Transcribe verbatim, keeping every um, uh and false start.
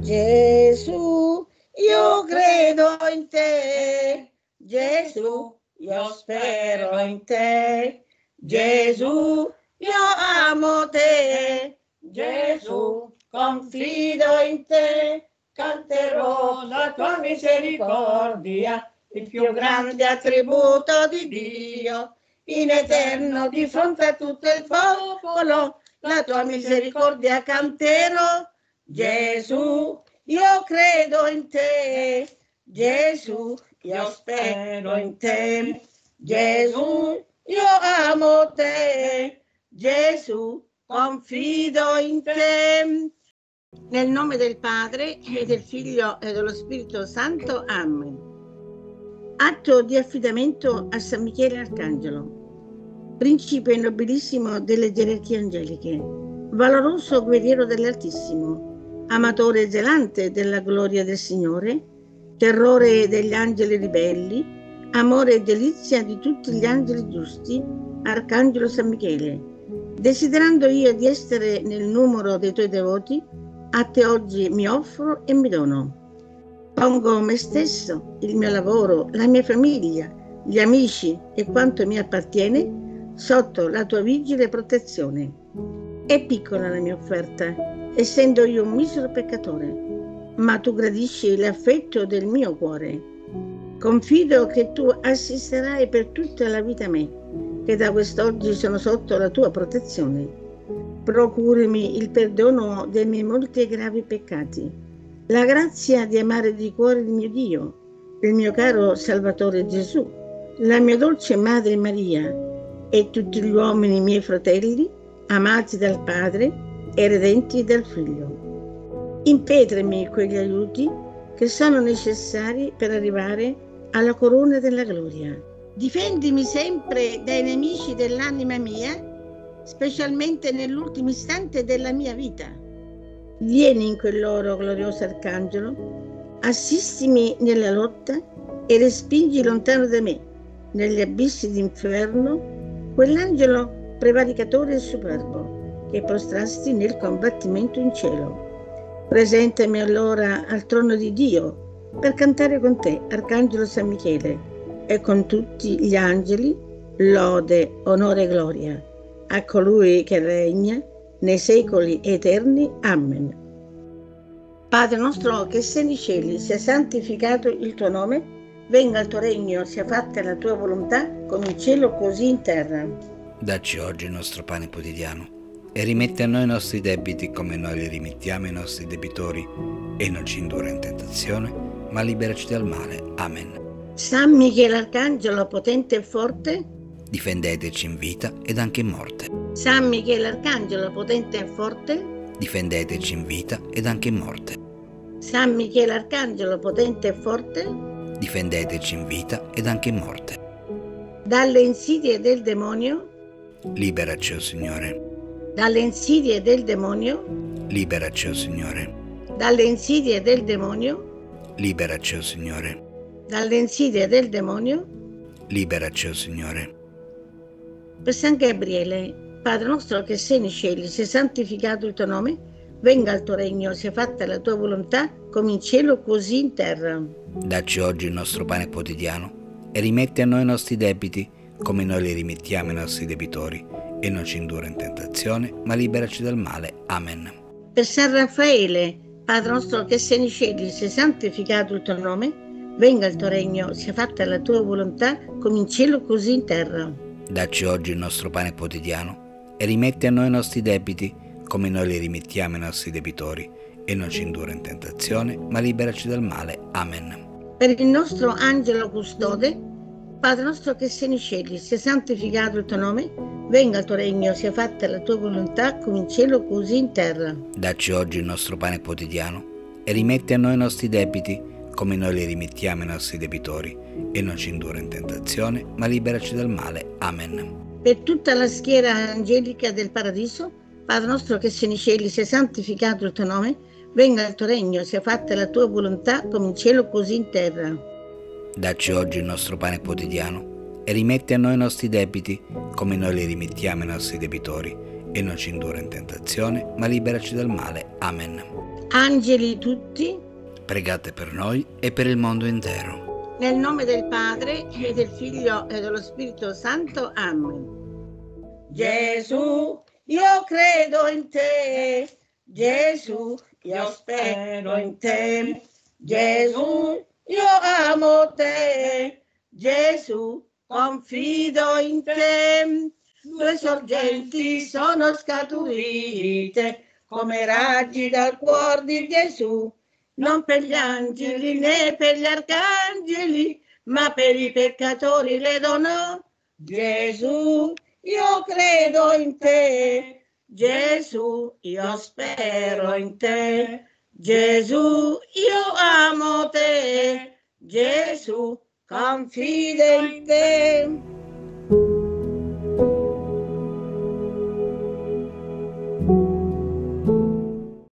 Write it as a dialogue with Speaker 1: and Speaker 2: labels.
Speaker 1: Gesù, io credo in te. Gesù, io spero in te. Gesù, io amo te. Gesù, confido in te. Canterò la tua misericordia, il più grande attributo di Dio. In eterno di fronte a tutto il popolo, la tua misericordia canterò. Gesù, io credo in te. Gesù, io spero in te. Gesù, io amo te. Gesù, confido in te. Nel nome del Padre e del Figlio e dello Spirito Santo. Amen. Atto di affidamento a San Michele Arcangelo, principe nobilissimo delle gerarchie angeliche, valoroso guerriero dell'Altissimo, amatore zelante della gloria del Signore, terrore degli angeli ribelli, amore e delizia di tutti gli angeli giusti, Arcangelo San Michele, desiderando io di essere nel numero dei tuoi devoti, a te oggi mi offro e mi dono. Pongo me stesso, il mio lavoro, la mia famiglia, gli amici e quanto mi appartiene sotto la tua vigile protezione. È piccola la mia offerta, essendo io un misero peccatore, ma tu gradisci l'affetto del mio cuore. Confido che tu assisterai per tutta la vita a me, che da quest'oggi sono sotto la tua protezione. Procurami il perdono dei miei molti e gravi peccati, la grazia di amare di cuore il mio Dio, il mio caro Salvatore Gesù, la mia dolce Madre Maria e tutti gli uomini miei fratelli, amati dal Padre e redenti dal Figlio. Impetrami quegli aiuti che sono necessari per arrivare alla corona della gloria. Difendimi sempre dai nemici dell'anima mia, specialmente nell'ultimo istante della mia vita. Vieni in quell'oro, glorioso Arcangelo, assistimi nella lotta e respingi lontano da me, negli abissi d'inferno, quell'angelo prevaricatore e superbo che prostrasti nel combattimento in cielo. Presentami allora al trono di Dio per cantare con te, Arcangelo San Michele, e con tutti gli angeli, lode, onore e gloria a colui che regna nei secoli eterni. Amen. Padre nostro che sei nei cieli, sia santificato il tuo nome, venga il tuo regno, sia fatta la tua volontà, come in cielo così in terra.
Speaker 2: Dacci oggi il nostro pane quotidiano e rimetti a noi i nostri debiti come noi li rimettiamo ai nostri debitori, e non ci indurre in tentazione, ma liberaci dal male. Amen.
Speaker 1: San Michele Arcangelo, potente e forte,
Speaker 2: difendeteci in vita ed anche in morte.
Speaker 1: San Michele Arcangelo, potente e forte,
Speaker 2: difendeteci in vita ed anche in morte.
Speaker 1: San Michele Arcangelo, potente e forte,
Speaker 2: difendeteci in vita ed anche in morte.
Speaker 1: Dalle insidie del demonio,
Speaker 2: liberaci, o Signore.
Speaker 1: Dalle insidie del demonio,
Speaker 2: liberaci, o Signore.
Speaker 1: Dalle insidie del demonio,
Speaker 2: liberaci, o Signore.
Speaker 1: Dalle insidie del demonio,
Speaker 2: liberaci, o Signore.
Speaker 1: Per San Gabriele, Padre nostro che sei nei cieli, sia santificato il tuo nome, venga il tuo regno, sia fatta la tua volontà, come in cielo così in terra.
Speaker 2: Dacci oggi il nostro pane quotidiano e rimetti a noi i nostri debiti, come noi li rimettiamo ai nostri debitori, e non ci indurre in tentazione, ma liberaci dal male. Amen.
Speaker 1: Per San Raffaele, Padre nostro che sei nei cieli, sia santificato il tuo nome, venga il tuo regno, sia fatta la tua volontà, come in cielo così in terra.
Speaker 2: Dacci oggi il nostro pane quotidiano e rimetti a noi i nostri debiti, come noi li rimettiamo ai nostri debitori, e non ci indurre in tentazione, ma liberaci dal male. Amen.
Speaker 1: Per il nostro angelo custode, Padre nostro che sei nei cieli, sia santificato il tuo nome, venga il tuo regno, sia fatta la tua volontà, come in cielo così in terra.
Speaker 2: Dacci oggi il nostro pane quotidiano e rimetti a noi i nostri debiti, come noi li rimettiamo ai nostri debitori, e non ci indurre in tentazione, ma liberaci dal male. Amen.
Speaker 1: Per tutta la schiera angelica del paradiso, Padre nostro che sei nei cieli, sia santificato il tuo nome, venga il tuo regno, sia fatta la tua volontà, come in cielo così in terra.
Speaker 2: Dacci oggi il nostro pane quotidiano e rimetti a noi i nostri debiti, come noi li rimettiamo ai nostri debitori, e non ci indurre in tentazione, ma liberaci dal male. Amen.
Speaker 1: Angeli tutti,
Speaker 2: Pregate per noi e per il mondo intero.
Speaker 1: nel nome del Padre e del Figlio e dello Spirito Santo. Amen. Gesù, io credo in te. Gesù, io spero in te. Gesù, io amo te. Gesù, confido in te. Due sorgenti sono scaturite come raggi dal cuor di Gesù, non per gli angeli né per gli arcangeli, ma per i peccatori le donò. Gesù, io credo in te. Gesù, io spero in te. Gesù, io amo te. Gesù, confido in te.